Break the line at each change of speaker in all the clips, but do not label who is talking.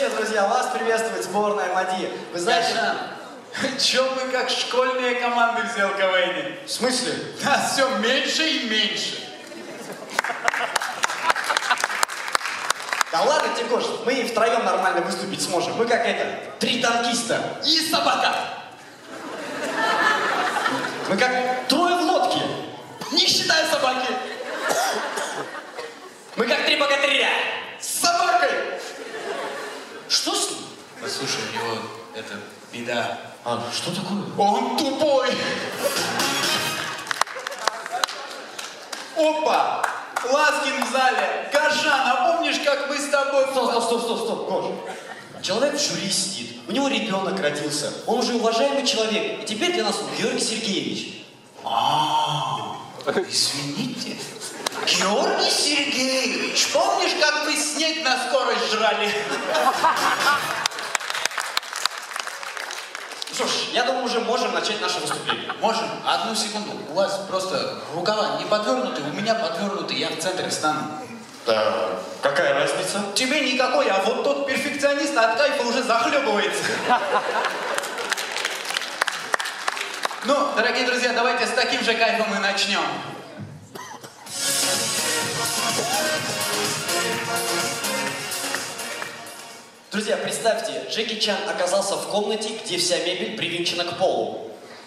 вечер, друзья. Вас приветствует сборная МАДИ. Вы знаете...
Чё мы как школьные команды в КВН?
В смысле?
Да, все меньше и меньше.
Да ладно, Тигош, мы и втроем нормально выступить сможем. Мы как это, 3 танкиста.
И собака.
Мы как 3 в лодке.
Не считая собаки.
Мы как 3 богатыря.
С собакой.
Что с ним?
Послушай, у него это беда.
А, что такое?
Он тупой. Опа! Ласкин в зале. Горжан, а помнишь, как мы с тобой...
Стоп, Гош. Человек в жюри сидит, у него ребенок родился, он уже уважаемый человек, и теперь для нас он Георгий Сергеевич.
Извините. Георгий Сергеевич, помнишь, как мы снег на скорость жрали?
Что ж, я думаю, уже можем начать наше выступление.
Можем? Одну секунду. У вас просто рукава не подвернуты, у меня подвернуты, я в центре стану.
Да, какая разница?
Тебе никакой, а вот тот перфекционист от кайфа уже захлебывается. Ну, дорогие друзья, давайте с таким же кайфом и начнем.
Друзья, представьте, Джеки Чан оказался в комнате, где вся мебель привинчена к полу.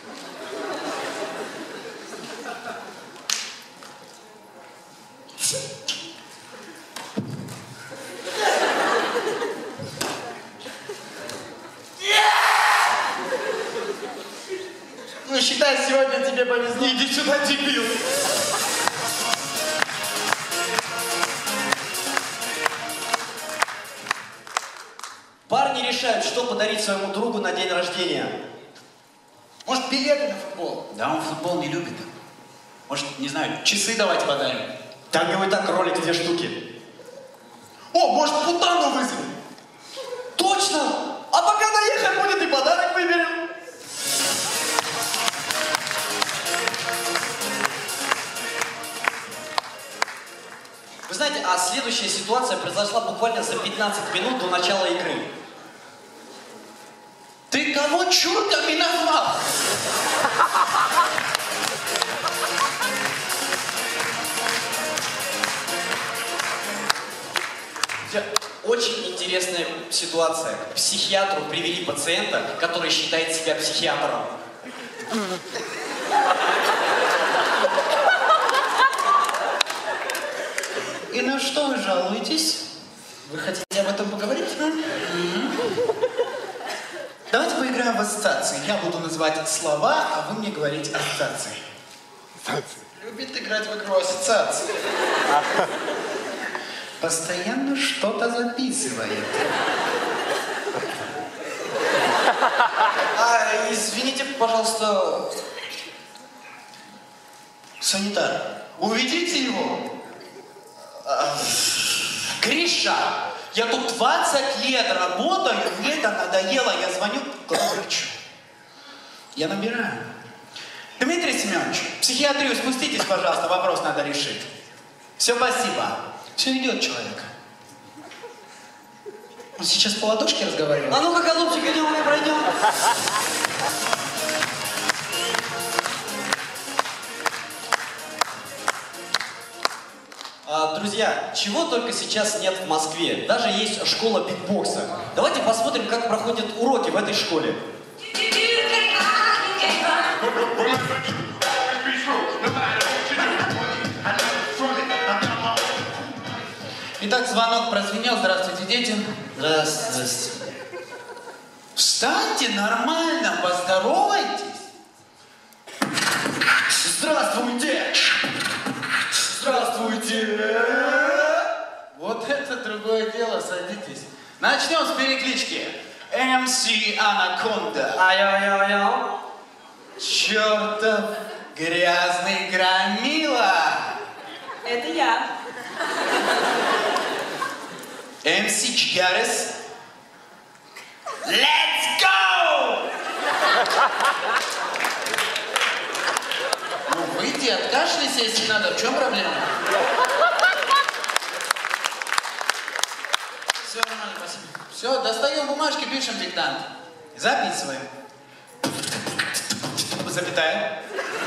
Ну, считай, сегодня тебе повезло. Иди сюда, дебил.
Парни решают, что подарить своему другу на день рождения.
Может, билеты на футбол? Да, он футбол не любит. Может, не знаю, часы давайте подарим.
Танговый так, ролик 2 штуки.
О, может, путану вызовем?
Точно! А пока доехать будет, и подарок выберем. Вы знаете, а следующая ситуация произошла буквально за 15 минут до начала игры.
Ты кого чурками назвал?
Очень интересная ситуация. К психиатру привели пациента, который считает себя психиатром.
И на что вы жалуетесь? Вы хотите об этом поговорить? Давайте поиграем в ассоциации. Я буду называть слова, а вы мне говорить ассоциации. Любит играть в игру ассоциации. Постоянно что-то записывает.
Извините, пожалуйста.
Санитар, уведите его. Гриша, я тут 20 лет работаю, мне это надоело, я звоню врачу. Я набираю. Дмитрий Семенович, в психиатрию спуститесь, пожалуйста, вопрос надо решить. Все, спасибо. Все идет человек. Он сейчас по ладошке разговаривает.
А ну-ка, голубчик, идем и пройдем. Друзья, чего только сейчас нет в Москве. Даже есть школа битбокса. Давайте посмотрим, как проходят уроки в этой школе.
Итак, звонок прозвенел. Здравствуйте, дети.
Здравствуйте.
Встаньте нормально, поздоровайтесь.
Здравствуйте! Здравствуйте!
Вот это другое дело, садитесь. Начнем с переклички. MC Анаконда.
Ай-яй-яй-яй.
Чертов грязный громила.
Это я.
MC Чигарес. Let's go! Ну, выйди, откашляйся, если надо. В чем проблема? Все нормально, спасибо. Все, достаем бумажки, пишем диктант. Записываем. Запятая.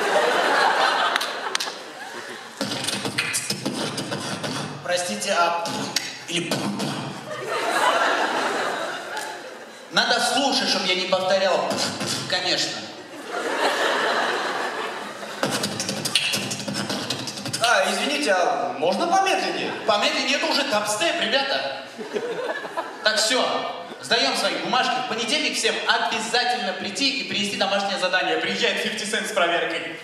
Простите, или... Надо слушать, чтобы я не повторял. Конечно.
Извините, а можно помедленнее?
Помедленнее, это уже дабстеп, ребята. Так, все. Сдаем свои бумажки. В понедельник всем обязательно прийти и принести домашнее задание. Приезжает 50 Cent с проверкой.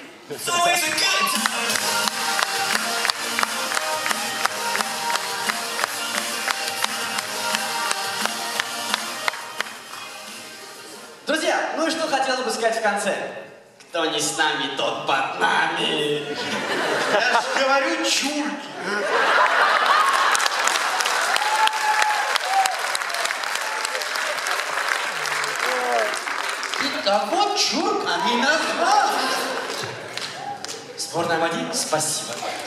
Друзья, ну и что хотела бы сказать в конце? Кто не с нами, тот под нами.
Я же говорю, чурки. И кого чурками назвал?
Сборная Мади, спасибо.